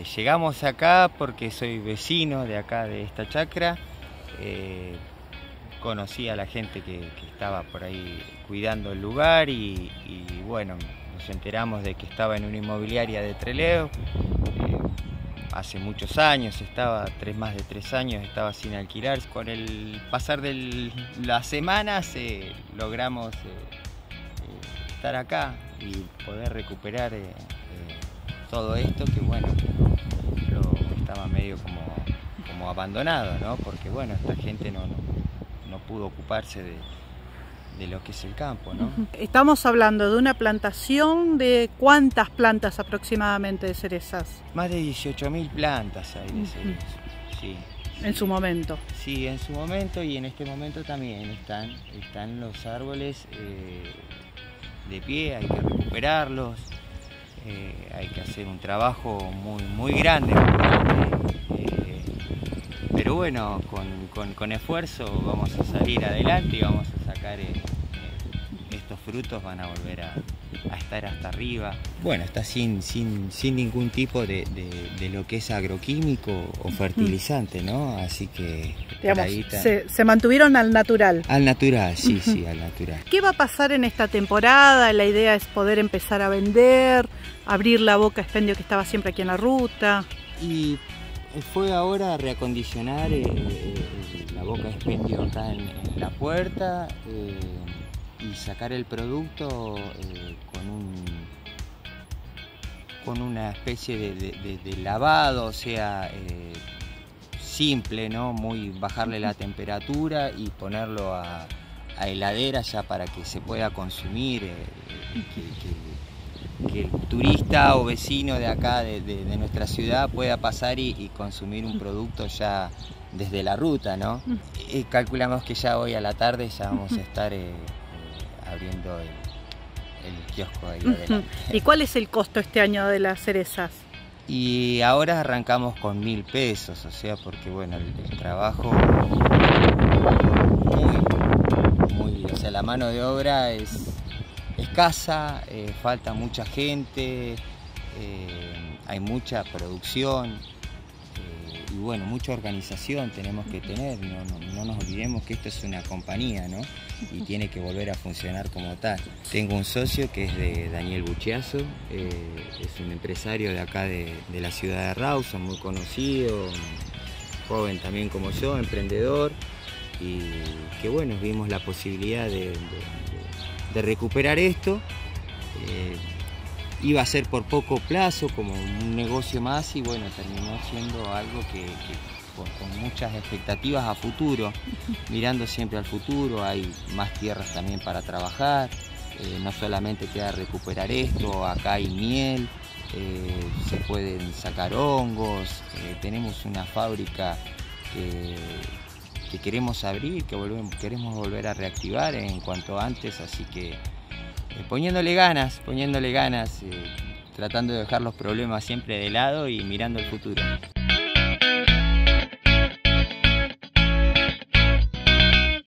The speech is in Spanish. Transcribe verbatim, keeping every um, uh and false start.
Llegamos acá porque soy vecino de acá, de esta chacra. Eh, conocí a la gente que, que estaba por ahí cuidando el lugar y, y bueno, nos enteramos de que estaba en una inmobiliaria de Trelew. Eh, hace muchos años, estaba tres, más de tres años, estaba sin alquilar. Con el pasar de las semanas eh, logramos eh, eh, estar acá y poder recuperar eh, eh, todo esto que bueno, lo, lo estaba medio como, como abandonado, ¿no? Porque bueno, esta gente no, no, no pudo ocuparse de, de lo que es el campo, ¿no? Estamos hablando de una plantación de ¿cuántas plantas aproximadamente de cerezas? Más de dieciocho mil plantas hay de cerezas, sí. En su momento. Sí, en su momento y en este momento también están, están los árboles eh, de pie, hay que recuperarlos. Eh, hay que hacer un trabajo muy, muy grande, eh, pero bueno, con, con, con esfuerzo vamos a salir adelante y vamos a sacar eh, eh, estos frutos, van a volver a, a estar hasta arriba. Bueno, está sin, sin, sin ningún tipo de, de, de lo que es agroquímico o fertilizante, ¿no? Así que digamos, ahí está. se, se mantuvieron al natural. Al natural, sí, sí, al natural. ¿Qué va a pasar en esta temporada? La idea es poder empezar a vender, abrir la boca expendio que estaba siempre aquí en la ruta. Y fue ahora reacondicionar eh, eh, la boca expendio acá en, en la puerta eh, y sacar el producto eh, con un con una especie de, de, de, de lavado, o sea, eh, simple, ¿no? Muy bajarle la temperatura y ponerlo a, a heladera ya para que se pueda consumir, eh, que, que, que el turista o vecino de acá, de, de, de nuestra ciudad, pueda pasar y, y consumir un producto ya desde la ruta, ¿no? Y calculamos que ya hoy a la tarde ya vamos a estar eh, eh, abriendo el, el kiosco ahí adelante. ¿Y cuál es el costo este año de las cerezas? Y ahora arrancamos con mil pesos, o sea, porque bueno, el, el trabajo muy, muy, o sea, la mano de obra es escasa, eh, falta mucha gente, eh, hay mucha producción eh, y bueno, mucha organización tenemos que tener, no, no, no nos olvidemos que esto es una compañía, ¿no? Y tiene que volver a funcionar como tal. Tengo un socio que es de Daniel Buchiazo, eh, es un empresario de acá de, de la ciudad de Rawson, muy conocido, joven también como yo, emprendedor, y que bueno, vimos la posibilidad de, de, de recuperar esto. Eh, iba a ser por poco plazo, como un negocio más, y bueno, terminó siendo algo que, que con, con muchas expectativas a futuro, mirando siempre al futuro. Hay más tierras también para trabajar, eh, no solamente queda recuperar esto, acá hay miel, eh, se pueden sacar hongos, eh, tenemos una fábrica que, que queremos abrir, que volvemos, queremos volver a reactivar en cuanto antes, así que eh, poniéndole ganas, poniéndole ganas, eh, tratando de dejar los problemas siempre de lado y mirando el futuro.